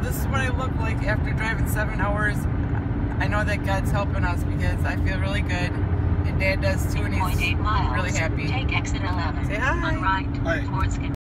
this is what I look like after driving 7 hours. I know that God's helping us because I feel really good. And Dad does too, and he's really happy. Take exit 11. Say hi. On right, Hi. towards